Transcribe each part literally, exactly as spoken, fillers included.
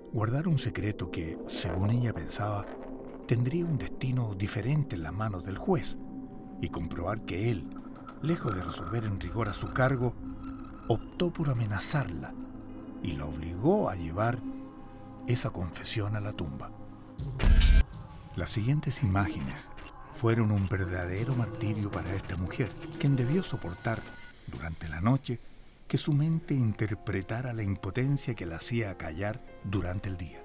Guardar un secreto que, según ella pensaba, tendría un destino diferente en las manos del juez, y comprobar que él, lejos de resolver en rigor a su cargo, optó por amenazarla y la obligó a llevar esa confesión a la tumba. Las siguientes imágenes fueron un verdadero martirio para esta mujer, quien debió soportar, durante la noche, que su mente interpretara la impotencia que la hacía callar durante el día.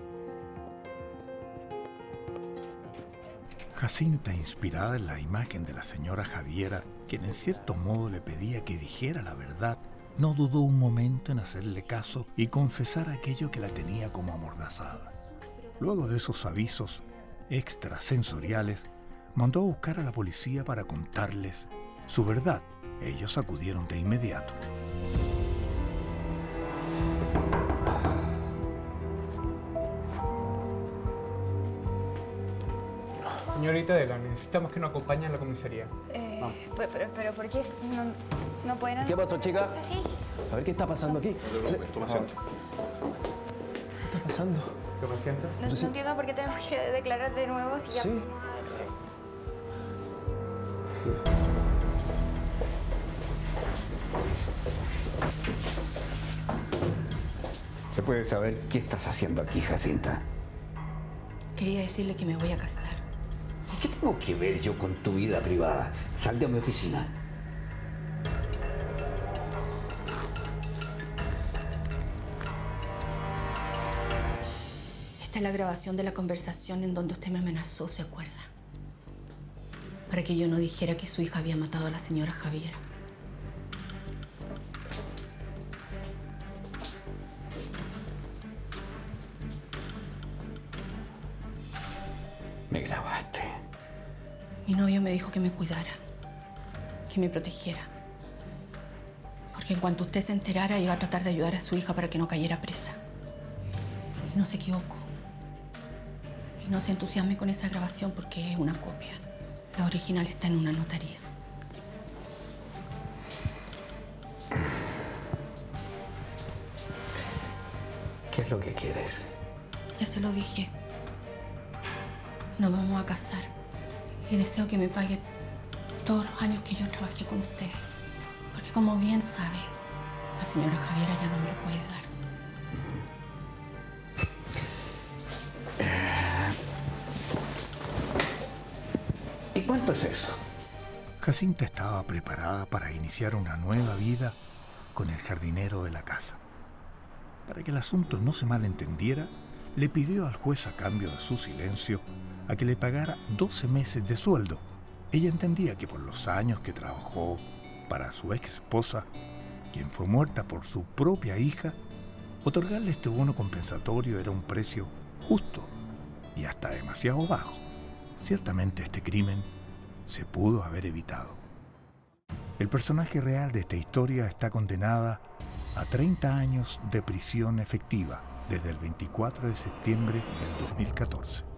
Jacinta, inspirada en la imagen de la señora Javiera, quien en cierto modo le pedía que dijera la verdad, no dudó un momento en hacerle caso y confesar aquello que la tenía como amordazada. Luego de esos avisos extrasensoriales, mandó a buscar a la policía para contarles su verdad. Ellos acudieron de inmediato. Señorita Adela, necesitamos que nos acompañe a la comisaría. Eh, pero, pero, pero, ¿por qué no, no pueden...? ¿Qué pasó, chica? ¿Es así? A ver, ¿qué está pasando aquí? No te preocupes, toma asiento. ¿Qué está pasando? ¿Toma asiento? No, no entiendo por qué tenemos que declarar de nuevo si ya ¿Sí? fuimos a declarar. ¿Se puede saber qué estás haciendo aquí, Jacinta? Quería decirle que me voy a casar. ¿Y qué tengo que ver yo con tu vida privada? Sal de mi oficina. Esta es la grabación de la conversación en donde usted me amenazó, ¿se acuerda? Para que yo no dijera que su hija había matado a la señora Javiera. Me grabaste. Mi novio me dijo que me cuidara, que me protegiera. Porque en cuanto usted se enterara, iba a tratar de ayudar a su hija para que no cayera presa. Y no se equivocó. Y no se entusiasme con esa grabación porque es una copia. La original está en una notaría. ¿Qué es lo que quieres? Ya se lo dije. Nos vamos a casar. Y deseo que me pague todos los años que yo trabajé con usted. Porque como bien sabe, la señora Javiera ya no me lo puede dar. ¿Y cuánto es eso? Jacinta estaba preparada para iniciar una nueva vida con el jardinero de la casa. Para que el asunto no se malentendiera, le pidió al juez, a cambio de su silencio, a que le pagara doce meses de sueldo. Ella entendía que por los años que trabajó para su ex esposa, quien fue muerta por su propia hija, otorgarle este bono compensatorio era un precio justo y hasta demasiado bajo. Ciertamente este crimen se pudo haber evitado. El personaje real de esta historia está condenada a treinta años de prisión efectiva desde el veinticuatro de septiembre del dos mil catorce.